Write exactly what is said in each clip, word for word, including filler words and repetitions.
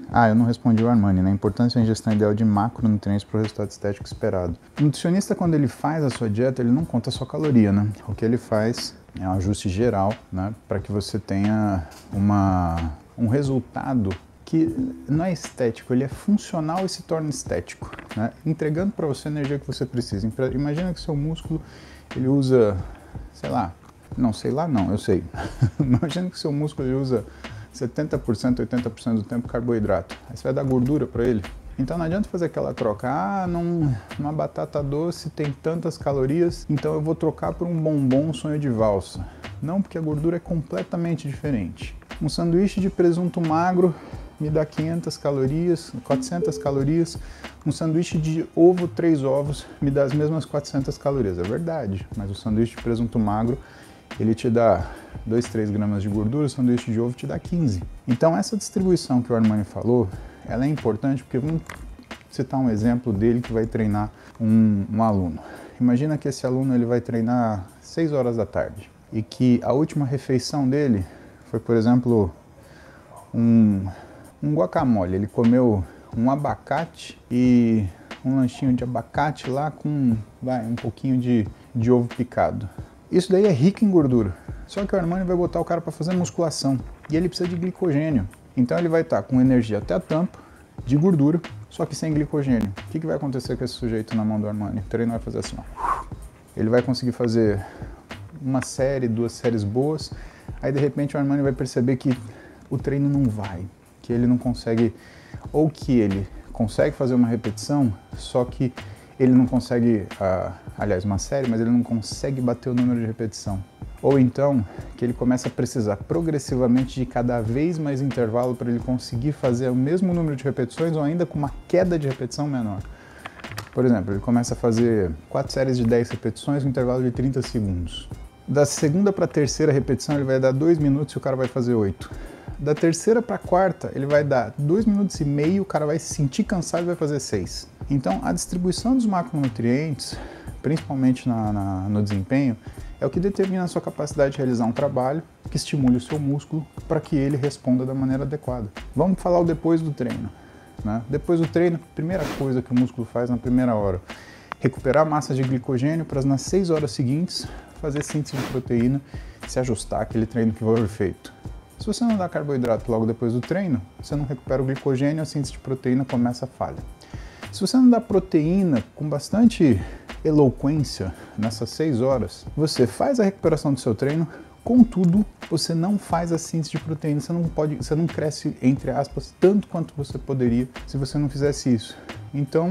Ah, eu não respondi o Armani, né? A importância da ingestão ideal de macronutrientes para o resultado estético esperado. O nutricionista, quando ele faz a sua dieta, ele não conta a sua caloria, né? O que ele faz é um ajuste geral, né? Para que você tenha uma, um resultado que não é estético, ele é funcional e se torna estético, né? Entregando para você a energia que você precisa. Imagina que seu músculo, ele usa, sei lá, não sei lá não, eu sei. Imagina que seu músculo ele usa setenta por cento, oitenta por cento do tempo carboidrato. Aí você vai dar gordura para ele. Então não adianta fazer aquela troca. Ah, num, uma batata doce tem tantas calorias, então eu vou trocar por um bombom sonho de valsa. Não, porque a gordura é completamente diferente. Um sanduíche de presunto magro me dá quinhentas calorias, quatrocentas calorias. Um sanduíche de ovo, três ovos, me dá as mesmas quatrocentas calorias. É verdade, mas o sanduíche de presunto magro, ele te dá dois, três gramas de gordura, o sanduíche de ovo te dá quinze. Então essa distribuição que o Armani falou, ela é importante porque vamos citar um exemplo dele que vai treinar um, um aluno. Imagina que esse aluno ele vai treinar seis horas da tarde e que a última refeição dele foi, por exemplo, um, um guacamole. Ele comeu um abacate e um lanchinho de abacate lá com vai, um pouquinho de, de ovo picado. Isso daí é rico em gordura. Só que o Armani vai botar o cara para fazer musculação e ele precisa de glicogênio. Então ele vai estar com energia até a tampa, de gordura, só que sem glicogênio. O que, que vai acontecer com esse sujeito na mão do Armani? O treino vai fazer assim, ó. Ele vai conseguir fazer uma série, duas séries boas, aí de repente o Armani vai perceber que o treino não vai, que ele não consegue, ou que ele consegue fazer uma repetição, só que ele não consegue, uh, aliás, uma série, mas ele não consegue bater o número de repetição. Ou então, que ele começa a precisar progressivamente de cada vez mais intervalo para ele conseguir fazer o mesmo número de repetições ou ainda com uma queda de repetição menor. Por exemplo, ele começa a fazer quatro séries de dez repetições com intervalo de trinta segundos. Da segunda para a terceira repetição ele vai dar dois minutos e o cara vai fazer oito. Da terceira para a quarta ele vai dar dois minutos e meio, o cara vai se sentir cansado e vai fazer seis. Então a distribuição dos macronutrientes, principalmente na, na, no desempenho, é o que determina a sua capacidade de realizar um trabalho que estimule o seu músculo para que ele responda da maneira adequada. Vamos falar o depois do treino. Né? Depois do treino, a primeira coisa que o músculo faz na primeira hora, recuperar massa de glicogênio para nas seis horas seguintes fazer síntese de proteína e se ajustar àquele treino que foi feito. Se você não dá carboidrato logo depois do treino, você não recupera o glicogênio, a síntese de proteína começa a falha. Se você não dá proteína com bastante eloquência nessas seis horas, você faz a recuperação do seu treino, contudo, você não faz a síntese de proteína, você não pode, você não cresce, entre aspas, tanto quanto você poderia se você não fizesse isso. Então,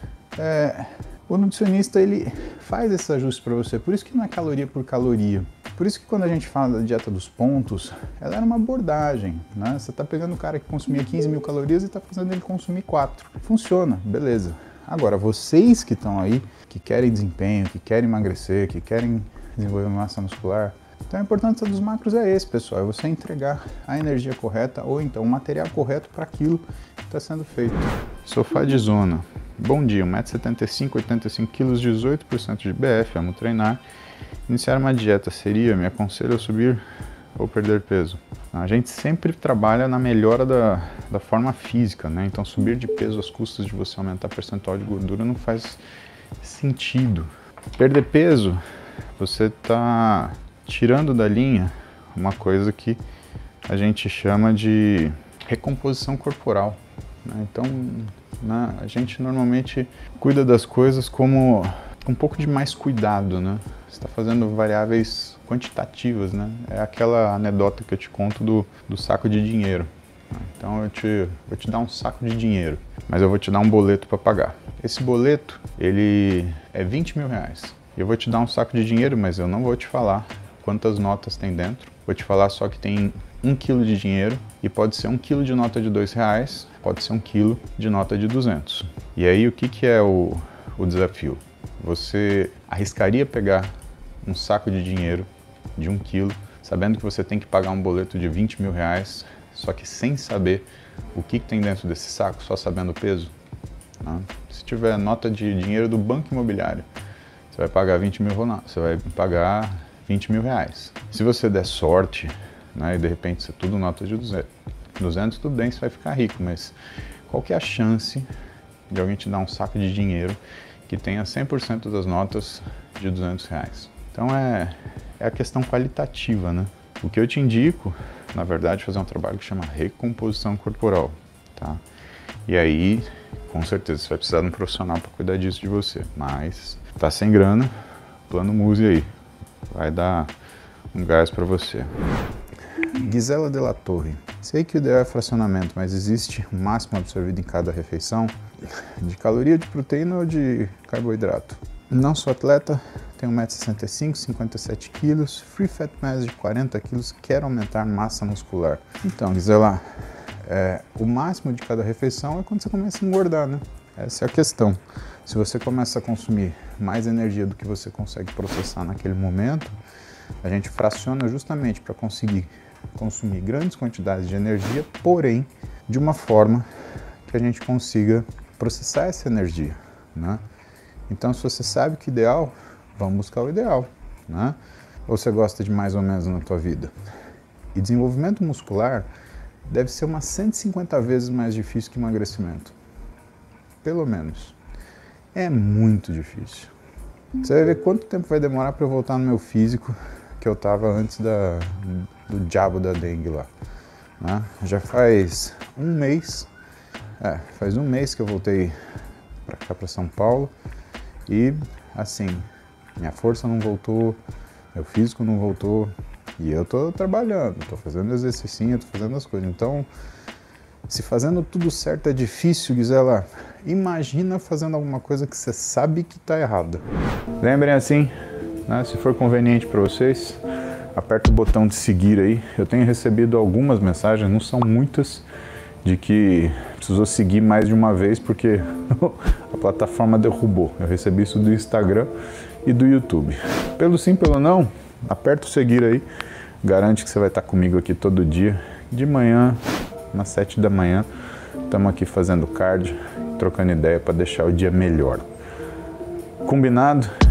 é, o nutricionista, ele faz esse ajuste para você, por isso que não é caloria por caloria. Por isso que quando a gente fala da dieta dos pontos, ela era uma abordagem, né? Você está pegando o cara que consumia quinze mil calorias e está fazendo ele consumir quatro. Funciona, beleza. Agora, vocês que estão aí, que querem desempenho, que querem emagrecer, que querem desenvolver massa muscular, então a importância dos macros é esse, pessoal, é você entregar a energia correta ou então o material correto para aquilo que está sendo feito. Sofá de zona. Bom dia, um metro e setenta e cinco, oitenta e cinco quilos, dezoito por cento de B F, amo treinar. Iniciar uma dieta seria, me aconselho a subir ou perder peso? A gente sempre trabalha na melhora da, da forma física, né? Então subir de peso às custas de você aumentar o percentual de gordura não faz sentido. Perder peso, você está tirando da linha uma coisa que a gente chama de recomposição corporal, né? Então, né, a gente normalmente cuida das coisas como com um pouco de mais cuidado, né? Você está fazendo variáveis quantitativas, né? É aquela anedota que eu te conto do, do saco de dinheiro. Então eu te, vou te dar um saco de dinheiro, mas eu vou te dar um boleto para pagar. Esse boleto, ele é vinte mil reais. Eu vou te dar um saco de dinheiro, mas eu não vou te falar quantas notas tem dentro. Vou te falar só que tem um quilo de dinheiro e pode ser um quilo de nota de dois reais, pode ser um quilo de nota de duzentos. E aí o que, que é o, o desafio? Você arriscaria pegar um saco de dinheiro de um quilo, sabendo que você tem que pagar um boleto de vinte mil reais, só que sem saber o que, que tem dentro desse saco, só sabendo o peso? Né? Se tiver nota de dinheiro do banco imobiliário, você vai pagar vinte mil, você vai pagar vinte mil reais. Se você der sorte, né, e de repente isso é tudo nota de duzentos, duzentos tudo bem, você vai ficar rico, mas qual que é a chance de alguém te dar um saco de dinheiro que tenha cem por cento das notas de duzentos reais? Então é, é a questão qualitativa, né? O que eu te indico, na verdade, é fazer um trabalho que chama recomposição corporal, tá? E aí, com certeza, você vai precisar de um profissional para cuidar disso de você, mas tá sem grana, plano Muse aí, vai dar um gás para você. Gisela de la Torre. Sei que o ideal é fracionamento, mas existe um máximo absorvido em cada refeição de caloria, de proteína ou de carboidrato? Não sou atleta, tenho um metro e sessenta e cinco, cinquenta e sete quilos, free fat mass de quarenta quilos, quero aumentar massa muscular. Então, Gisela, é, o máximo de cada refeição é quando você começa a engordar, né? Essa é a questão. Se você começa a consumir mais energia do que você consegue processar naquele momento, a gente fraciona justamente para conseguir consumir grandes quantidades de energia, porém de uma forma que a gente consiga processar essa energia, né? Então, se você sabe que o ideal, vamos buscar o ideal, né? Ou você gosta de mais ou menos na tua vida? E desenvolvimento muscular deve ser umas cento e cinquenta vezes mais difícil que emagrecimento, pelo menos. É muito difícil. Você vai ver quanto tempo vai demorar para eu voltar no meu físico que eu estava antes da, do diabo da dengue lá, né? Já faz um mês, é, faz um mês que eu voltei para cá, para São Paulo, e assim, minha força não voltou, meu físico não voltou, e eu tô trabalhando, tô fazendo exercício, tô fazendo as coisas. Então, se fazendo tudo certo é difícil, Gisela, imagina fazendo alguma coisa que você sabe que tá errada. Lembrem assim, né, se for conveniente para vocês, aperta o botão de seguir aí. Eu tenho recebido algumas mensagens, não são muitas, de que precisou seguir mais de uma vez porque a plataforma derrubou. Eu recebi isso do Instagram e do YouTube. Pelo sim, pelo não, aperta o seguir aí, garante que você vai estar comigo aqui todo dia, de manhã, às sete da manhã, estamos aqui fazendo cardio, trocando ideia para deixar o dia melhor. Combinado?